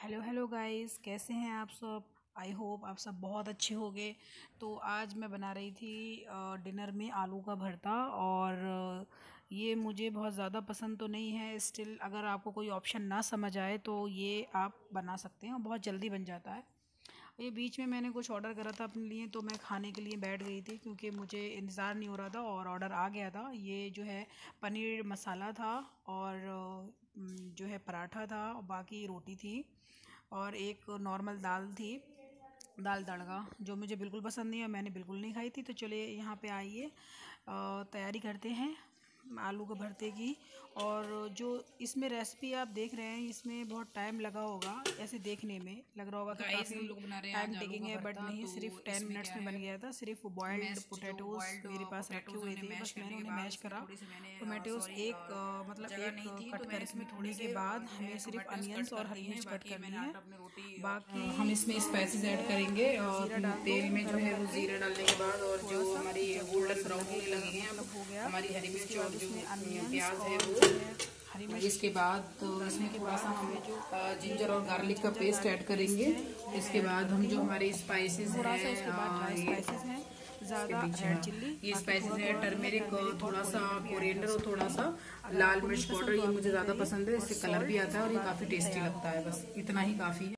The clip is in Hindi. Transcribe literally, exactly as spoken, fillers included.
हेलो हेलो गाइस, कैसे हैं आप सब। आई होप आप सब बहुत अच्छे होंगे। तो आज मैं बना रही थी डिनर में आलू का भरता, और अ, ये मुझे बहुत ज़्यादा पसंद तो नहीं है। स्टिल अगर आपको कोई ऑप्शन ना समझ आए तो ये आप बना सकते हैं और बहुत जल्दी बन जाता है। ये बीच में मैंने कुछ ऑर्डर करा था अपने लिए, तो मैं खाने के लिए बैठ गई थी क्योंकि मुझे इंतज़ार नहीं हो रहा था और ऑर्डर आ गया था। ये जो है पनीर मसाला था, और अ, जो है पराठा था, और बाकी रोटी थी, और एक नॉर्मल दाल थी, दाल तड़का, जो मुझे बिल्कुल पसंद नहीं है, मैंने बिल्कुल नहीं खाई थी। तो चलिए यहाँ पे आइए, अ, तैयारी करते हैं आलू के भरते की। और जो इसमें रेसिपी आप देख रहे हैं, इसमें बहुत टाइम लगा होगा, ऐसे देखने में लग रहा होगा कि गाइस, हम काफ़ी लोग बना रहे हैं टाइम आज आलू टेकिंग का है, बट भरता। नहीं, तो सिर्फ टेन इसमें मिनट्स क्या में बन है, गया था। सिर्फ बॉयल्ड मैश्ड जो पोटैटोज़ बॉयल्ड मेरे पास रखे पोटैटोज़ हुए उन्हें थे, मैश बस मैंने करने के उन्हें बाद मैश इसमें करा। थोड़ी सी मैंने टोमेटोज़ सॉरी एक अ, मतलब जगह एक नहीं थी, कट तो मैंने इसमें करने थोड़े के से बाद जो है हमें सिर्फ टोमेटोज़ कट अनियंस कर और हरी दिए हैं। मिर्च कट बाकी करनी मैंने है। आटा अपनी रोटी बाकी हम इसमें स्पाइसेस ऐड है, करेंगे। ज़ीरा और डाल दो तेल में जो गरम है वो करके, जीरा डालने के बाद, और थोड़ा जो सा हमारी जब थोड़ा गोल्डन सा ब्राउन होने लगेगा, लगे हैं अब मतलब हो गया, हमारी हरी इसके मिर्च बाद और जो उसमें अनियंस प्याज है और वो, जो है हरी और मिर्च इसके बाद तो डालने इसमें के थोड़ा बाद सा हम हमें जो जिंजर और गार्लिक का ginger paste garlic add paste करेंगे। है वो मैं इसके ऐड बाद हम करती जो हूँ। हमारे स्पाइसेस थोड़ा सा हैं उसके बाद अ, ड्राई ये स्पाइसेस हैं, इसके ज़्यादा पीछे, रेड हाँ, चिल्ली, ये बाकी स्पाइसेस थोड़ा है थोड़ा जो है टर्मेरिक, टर्मेरिक और थोड़ा सा कोरिएंडर भी ऐड कर कोरिएंडर और सकते थोड़ा हैं। सा अगर लाल आपको नहीं मिर्च पसंद पाउडर। तो ये आप मुझे नहीं ज़्यादा करिए। पसंद है, और इससे कलर भी सॉल्ट आता है इसके और ये बाद काफ़ी हमें टेस्टी ऐड लगता है। बस इतना ही काफ़ी है।